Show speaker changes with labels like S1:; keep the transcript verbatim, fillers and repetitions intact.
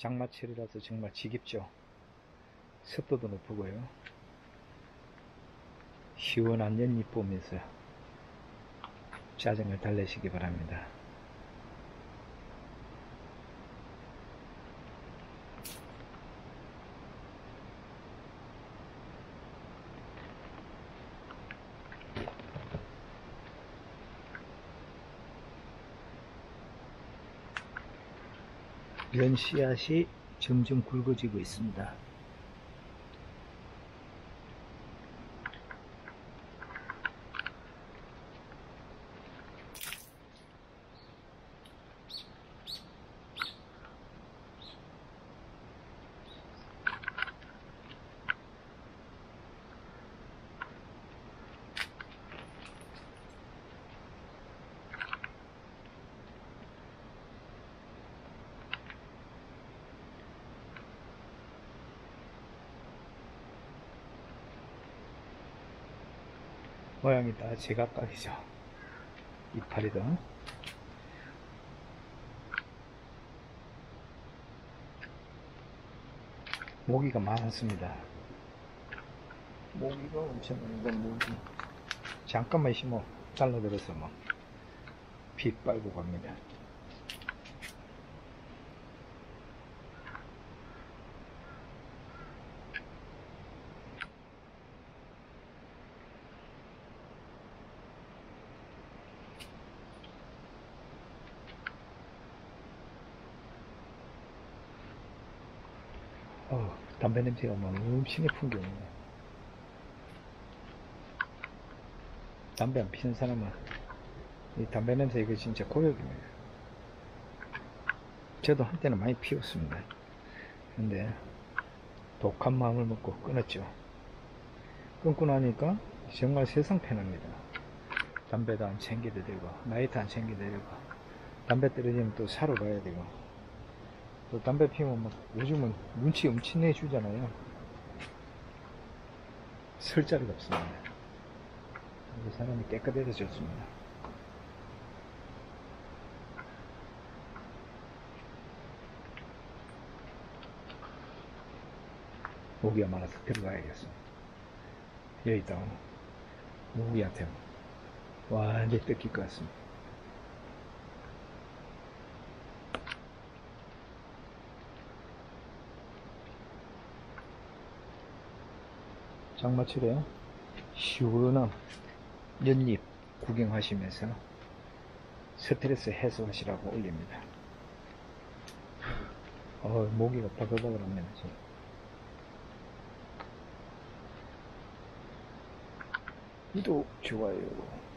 S1: 장마철이라서 정말 지깁죠. 습도도 높고요. 시원한 연잎 보면서 짜증을 달래시기 바랍니다. 면 씨앗이 점점 굵어지고 있습니다. 모양이 다 제각각이죠. 이파리도. 모기가 많습니다. 모기가 엄청 많은데, 모기. 잠깐만 있으면 달라들어서 막 피 빨고 갑니다. 어, 담배 냄새가 막 엄청나게 풍겨오네. 담배 안 피는 사람은 이 담배 냄새 이거 진짜 고역입니다. 저도 한때는 많이 피웠습니다. 근데 독한 마음을 먹고 끊었죠. 끊고 나니까 정말 세상 편합니다. 담배도 안 챙겨도 되고 라이트 안 챙겨도 되고 담배 떨어지면 또 사러 가야 되고 또 담배 피우면 막 요즘은 눈치 엄청 내주잖아요. 설 자리가 없습니다. 그 사람이 깨끗해서 좋습니다. 모기가 많아서 들어가야겠어. 여기 있다. 모기한테 완전히 뜯길 것 같습니다. 장마철에 시원한 연잎 구경하시면서 스트레스 해소하시라고 올립니다. 어, 모기가 바글바글합니다. 구독, 좋아요.